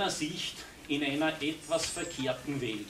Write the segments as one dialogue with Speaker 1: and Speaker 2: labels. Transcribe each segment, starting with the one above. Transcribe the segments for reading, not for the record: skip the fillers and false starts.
Speaker 1: meiner Sicht in einer etwas verkehrten Welt.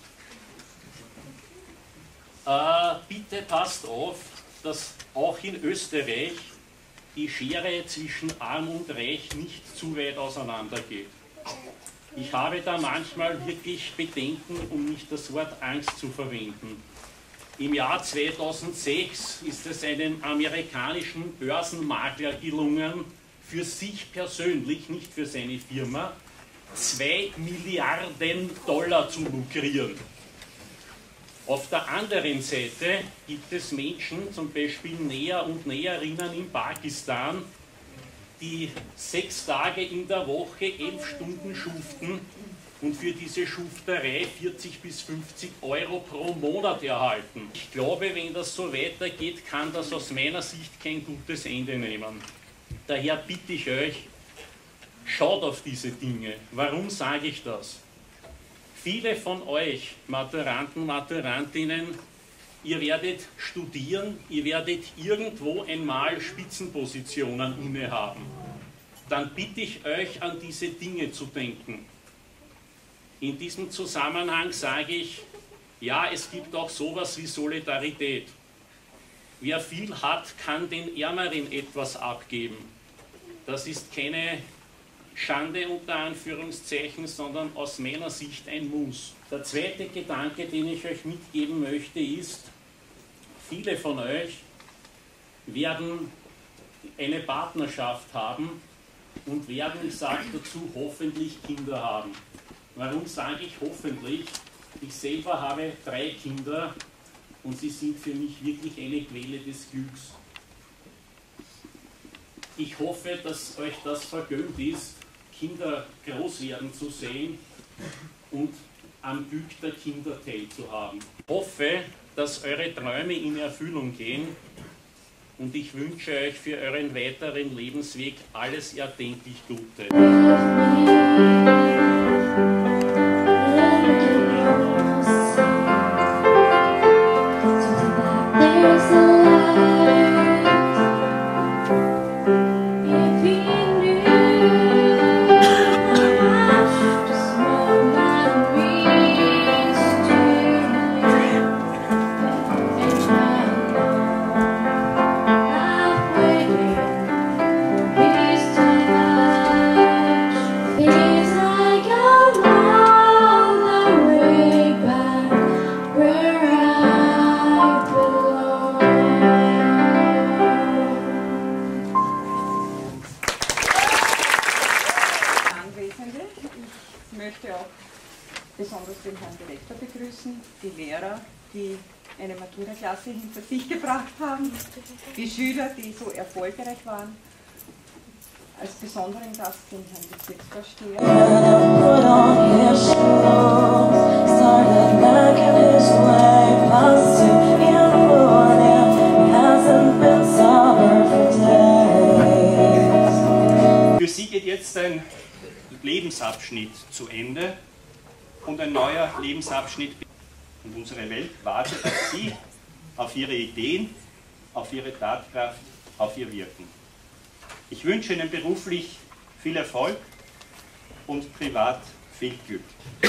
Speaker 1: Bitte passt auf, dass auch in Österreich die Schere zwischen Arm und Reich nicht zu weit auseinandergeht. Ich habe da manchmal wirklich Bedenken, um nicht das Wort Angst zu verwenden. Im Jahr 2006 ist es einem amerikanischen Börsenmakler gelungen, für sich persönlich, nicht für seine Firma, 2 Milliarden Dollar zu lukrieren. Auf der anderen Seite gibt es Menschen, zum Beispiel Näher und Näherinnen in Pakistan, die 6 Tage in der Woche 11 Stunden schuften und für diese Schufterei 40 bis 50 Euro pro Monat erhalten. Ich glaube, wenn das so weitergeht, kann das aus meiner Sicht kein gutes Ende nehmen. Daher bitte ich euch, schaut auf diese Dinge. Warum sage ich das? Viele von euch, Maturanten, Maturantinnen, ihr werdet studieren, ihr werdet irgendwo einmal Spitzenpositionen innehaben. Dann bitte ich euch, an diese Dinge zu denken. In diesem Zusammenhang sage ich, ja, es gibt auch sowas wie Solidarität. Wer viel hat, kann den Ärmeren etwas abgeben. Das ist keine Schande unter Anführungszeichen, sondern aus meiner Sicht ein Muss. Der zweite Gedanke, den ich euch mitgeben möchte, ist, viele von euch werden eine Partnerschaft haben und werden, ich sage dazu, hoffentlich Kinder haben. Warum sage ich hoffentlich? Ich selber habe 3 Kinder und sie sind für mich wirklich eine Quelle des Glücks. Ich hoffe, dass euch das vergönnt ist, Kinder groß werden zu sehen und am Glück der Kinder teilzuhaben. Ich hoffe, dass eure Träume in Erfüllung gehen und ich wünsche euch für euren weiteren Lebensweg alles erdenklich Gute.
Speaker 2: Besonders den Herrn Direktor begrüßen, die Lehrer, die eine Matura-Klasse hinter sich gebracht haben, die Schüler, die so erfolgreich waren, als besonderen Gast den Herrn Bezirksvorsteher.
Speaker 1: Für Sie geht jetzt ein Lebensabschnitt zu Ende. Und ein neuer Lebensabschnitt. Und unsere Welt wartet auf Sie, auf Ihre Ideen, auf Ihre Tatkraft, auf Ihr Wirken. Ich wünsche Ihnen beruflich viel Erfolg und privat viel Glück.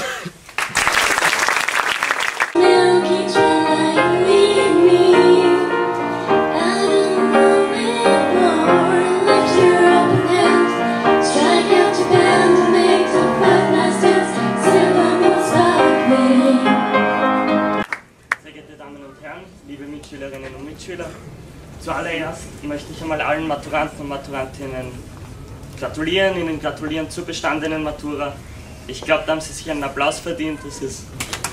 Speaker 3: Liebe Mitschülerinnen und Mitschüler, zuallererst möchte ich einmal allen Maturanten und Maturantinnen gratulieren, ihnen gratulieren zur bestandenen Matura. Ich glaube, da haben sie sich einen Applaus verdient. Das ist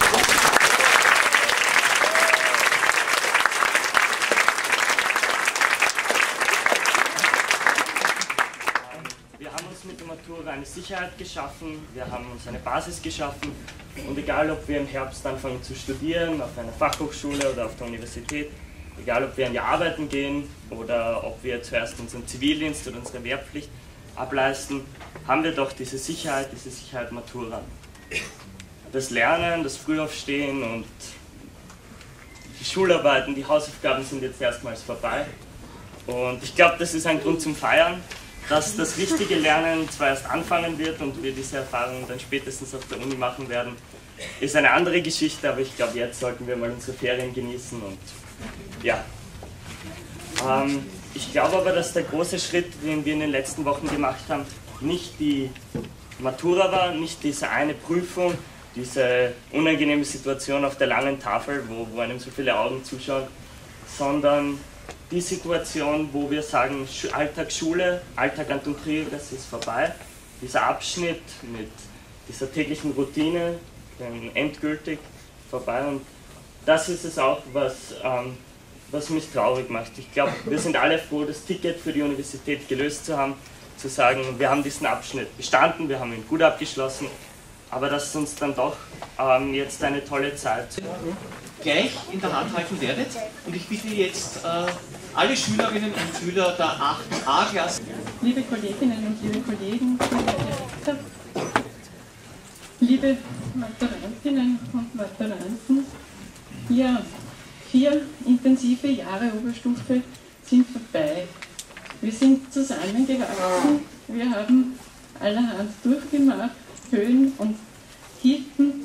Speaker 3: Wir haben uns mit der Matura eine Sicherheit geschaffen, wir haben uns eine Basis geschaffen und egal ob wir im Herbst anfangen zu studieren, auf einer Fachhochschule oder auf der Universität, egal ob wir an die Arbeiten gehen oder ob wir zuerst unseren Zivildienst oder unsere Wehrpflicht ableisten, haben wir doch diese Sicherheit Matura. Das Lernen, das Frühaufstehen und die Schularbeiten, die Hausaufgaben sind jetzt erstmals vorbei und ich glaube, das ist ein Grund zum Feiern. Dass das richtige Lernen zwar erst anfangen wird und wir diese Erfahrungen dann spätestens auf der Uni machen werden, ist eine andere Geschichte, aber ich glaube, jetzt sollten wir mal unsere Ferien genießen und ja. Ich glaube aber, dass der große Schritt, den wir in den letzten Wochen gemacht haben, nicht die Matura war, nicht diese eine Prüfung, diese unangenehme Situation auf der langen Tafel, wo einem so viele Augen zuschauen, sondern die Situation, wo wir sagen, Alltag Schule, Alltag Anton Krieger, das ist vorbei. Dieser Abschnitt mit dieser täglichen Routine, endgültig vorbei. Und das ist es auch, was mich traurig macht. Ich glaube, wir sind alle froh, das Ticket für die Universität gelöst zu haben, zu sagen, wir haben diesen Abschnitt bestanden, wir haben ihn gut abgeschlossen, aber dass uns dann doch jetzt eine tolle Zeit
Speaker 4: gleich in der Hand halten werdet. Und ich bitte jetzt alle Schülerinnen und Schüler der 8a-Klasse.
Speaker 2: Liebe Kolleginnen und liebe Kollegen, lieber Direktor, liebe Maturantinnen und Maturanten, ja, 4 intensive Jahre Oberstufe sind vorbei. Wir sind zusammengewachsen, wir haben allerhand durchgemacht, Höhen und Tiefen.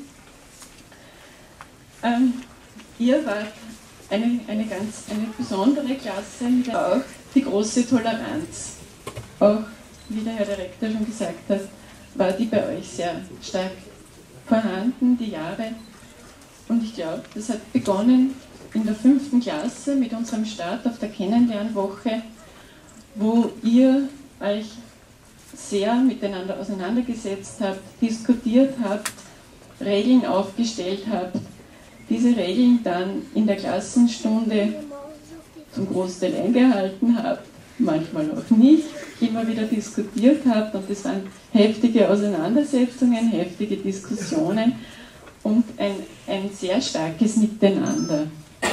Speaker 2: Ihr wart eine besondere Klasse mit auch die große Toleranz. Auch, wie der Herr Direktor schon gesagt hat, war die bei euch sehr stark vorhanden, die Jahre. Und ich glaube, das hat begonnen in der 5. Klasse mit unserem Start auf der Kennenlernwoche, wo ihr euch sehr miteinander auseinandergesetzt habt, diskutiert habt, Regeln aufgestellt habt, diese Regeln dann in der Klassenstunde zum Großteil eingehalten habt, manchmal auch nicht, immer wieder diskutiert habt, und es waren heftige Auseinandersetzungen, heftige Diskussionen und ein sehr starkes Miteinander.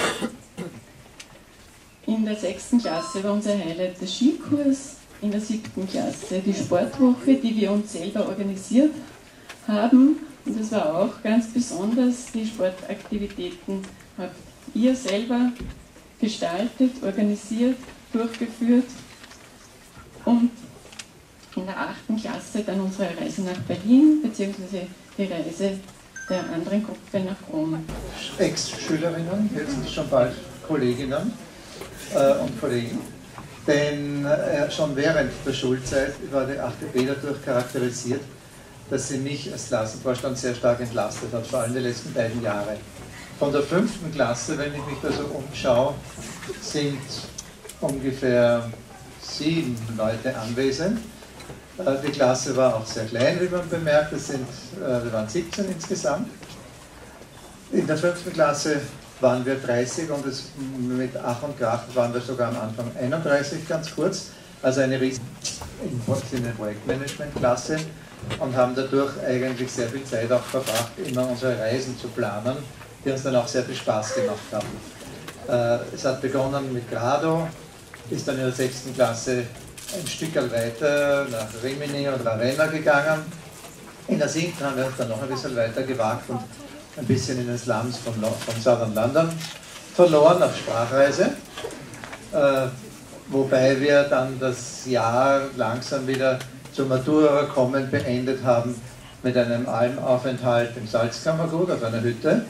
Speaker 2: In der 6. Klasse war unser Highlight der Skikurs, in der 7. Klasse die Sportwoche, die wir uns selber organisiert haben. Und das war auch ganz besonders. Die Sportaktivitäten habt ihr selber gestaltet, organisiert, durchgeführt. Und in der 8. Klasse dann unsere Reise nach Berlin, beziehungsweise die Reise der anderen Gruppe nach Rom.
Speaker 5: Ex-Schülerinnen, jetzt schon bald Kolleginnen und Kollegen, denn schon während der Schulzeit war die 8b dadurch charakterisiert, dass sie mich als Klassenvorstand sehr stark entlastet hat, vor allem die letzten beiden Jahre. Von der 5. Klasse, wenn ich mich da so umschaue, sind ungefähr 7 Leute anwesend. Die Klasse war auch sehr klein, wie man bemerkt, wir waren 17 insgesamt. In der 5. Klasse waren wir 30 und mit Ach und Krach waren wir sogar am Anfang 31, ganz kurz. Also eine riesige Projektmanagement-Klasse und haben dadurch eigentlich sehr viel Zeit auch verbracht, immer unsere Reisen zu planen, die uns dann auch sehr viel Spaß gemacht haben. Es hat begonnen mit Grado, ist dann in der 6. Klasse ein Stück weiter nach Rimini und Ravenna gegangen. In der 7. haben wir uns dann noch ein bisschen weiter gewagt und ein bisschen in den Slums von Southern London verloren auf Sprachreise, wobei wir dann das Jahr langsam wieder zur Matura kommen beendet haben mit einem Almaufenthalt im Salzkammergut auf einer Hütte.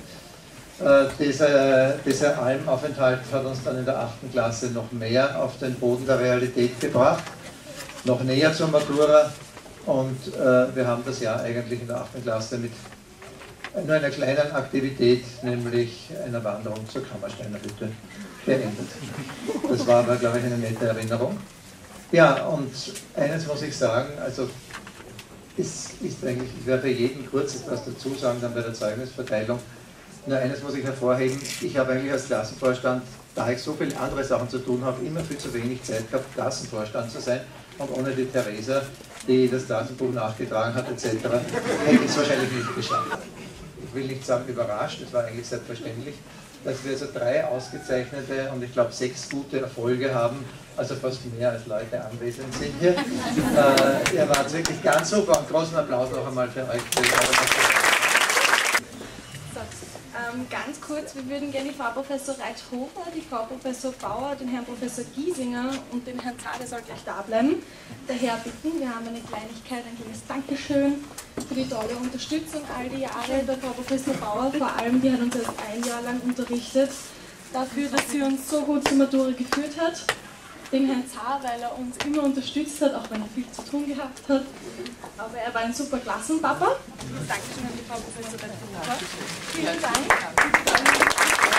Speaker 5: Dieser Almaufenthalt hat uns dann in der 8. Klasse noch mehr auf den Boden der Realität gebracht, noch näher zur Matura, und wir haben das Jahr eigentlich in der 8. Klasse mit nur einer kleinen Aktivität, nämlich einer Wanderung zur Kammersteiner Hütte, beendet. Das war aber, glaube ich, eine nette Erinnerung. Ja, und eines muss ich sagen, also ist eigentlich, ich werde jeden kurz etwas dazu sagen, dann bei der Zeugnisverteilung. Nur eines muss ich hervorheben, ich habe eigentlich als Klassenvorstand, da ich so viele andere Sachen zu tun habe, immer viel zu wenig Zeit gehabt, Klassenvorstand zu sein, und ohne die Theresa, die das Klassenbuch nachgetragen hat etc., hätte ich es wahrscheinlich nicht geschafft. Ich will nicht sagen überrascht, es war eigentlich selbstverständlich, dass wir also 3 ausgezeichnete und ich glaube 6 gute Erfolge haben, also fast mehr als Leute anwesend sind hier. Ihr wart wirklich ganz super, und großen Applaus noch einmal für euch.
Speaker 6: Ganz kurz, wir würden gerne die Frau Professor Reithofer, die Frau Professor Bauer, den Herrn Professor Giesinger und den Herrn Zah, der soll gleich da bleiben, daher bitten. Wir haben eine Kleinigkeit, ein kleines Dankeschön für die tolle Unterstützung all die Jahre der Frau Professor Bauer, vor allem, die hat uns erst ein Jahr lang unterrichtet, dafür, dass sie uns so gut zur Matura geführt hat. Den Herrn Zah, weil er uns immer unterstützt hat, auch wenn er viel zu tun gehabt hat. Aber er war ein super Klassenpapa. Dankeschön an die Frau Professor Reithofer. Vielen Dank.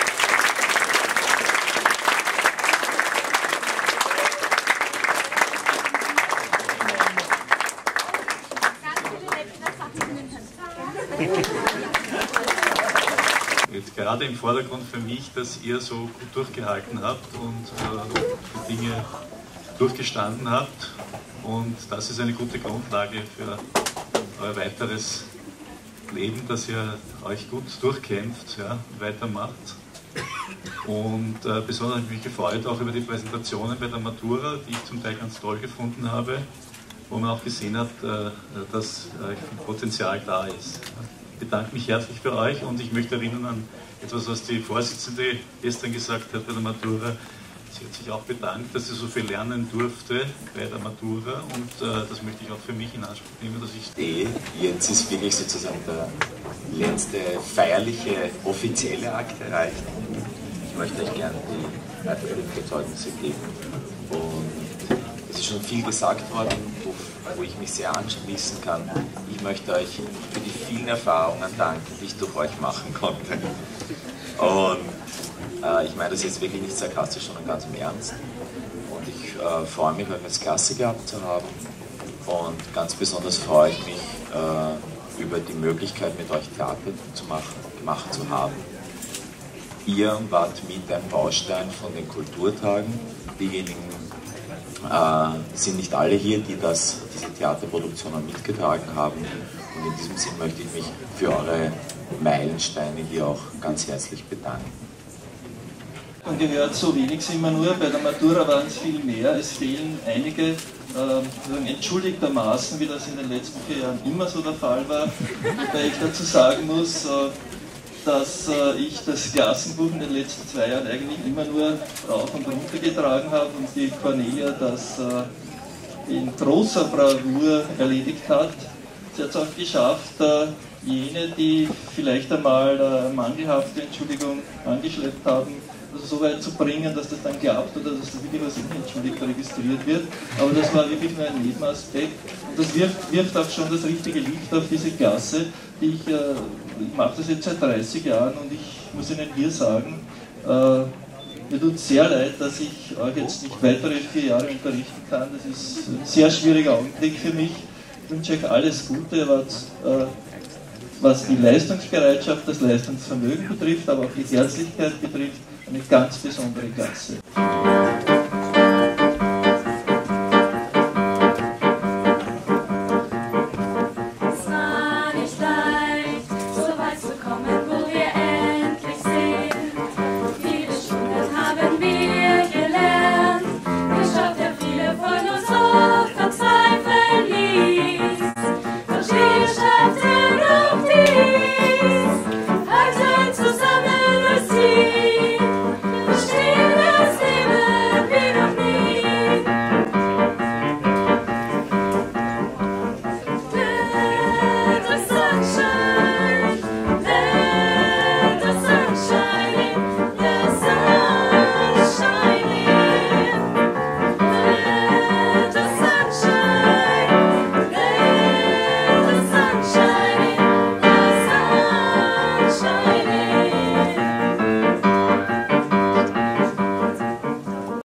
Speaker 7: Jetzt gerade im Vordergrund für mich, dass ihr so gut durchgehalten habt und die Dinge durchgestanden habt. Und das ist eine gute Grundlage für euer weiteres Leben, dass ihr euch gut durchkämpft, ja, weitermacht. Und besonders habe ich mich gefreut auch über die Präsentationen bei der Matura, die ich zum Teil ganz toll gefunden habe, wo man auch gesehen hat, dass Potenzial da ist. Ich bedanke mich herzlich für euch und ich möchte erinnern an etwas, was die Vorsitzende gestern gesagt hat bei der Matura. Sie hat sich auch bedankt, dass sie so viel lernen durfte bei der Matura und das möchte ich auch für mich in Anspruch nehmen, dass ich...
Speaker 8: Jetzt ist wirklich sozusagen der letzte feierliche, offizielle Akt erreicht. Ich möchte euch gerne die weiterführenden Zeugnisse geben und es ist schon viel gesagt worden, wo ich mich sehr anschließen kann. Ich möchte euch für die vielen Erfahrungen danken, die ich durch euch machen konnte. Und ich meine das jetzt wirklich nicht sarkastisch, sondern ganz im Ernst. Und ich freue mich, euch als Klasse gehabt zu haben. Und ganz besonders freue ich mich über die Möglichkeit, mit euch Theater gemacht zu haben. Ihr wart mit ein Baustein von den Kulturtagen. Diejenigen sind nicht alle hier, die diese Theaterproduktionen mitgetragen haben. Und in diesem Sinn möchte ich mich für eure Meilensteine hier auch ganz herzlich bedanken.
Speaker 9: Man gehört, so wenig sind wir nur, bei der Matura waren es viel mehr. Es fehlen einige, entschuldigtermaßen, wie das in den letzten 4 Jahren immer so der Fall war, weil ich dazu sagen muss, dass ich das Klassenbuch in den letzten 2 Jahren eigentlich immer nur rauf und runter getragen habe und die Cornelia das in großer Bravour erledigt hat. Sie hat es auch geschafft, jene, die vielleicht einmal mangelhafte Entschuldigung angeschleppt haben, also so weit zu bringen, dass das dann klappt oder dass das wirklich als unentschuldigt registriert wird. Aber das war wirklich nur ein Nebenaspekt und das wirft auch schon das richtige Licht auf diese Klasse, die ich mache das jetzt seit 30 Jahren und ich muss Ihnen hier sagen, mir tut es sehr leid, dass ich euch jetzt nicht weitere 4 Jahre unterrichten kann. Das ist ein sehr schwieriger Augenblick für mich. Ich wünsche euch alles Gute, was die Leistungsbereitschaft, das Leistungsvermögen betrifft, aber auch die Herzlichkeit betrifft, eine ganz besondere Klasse.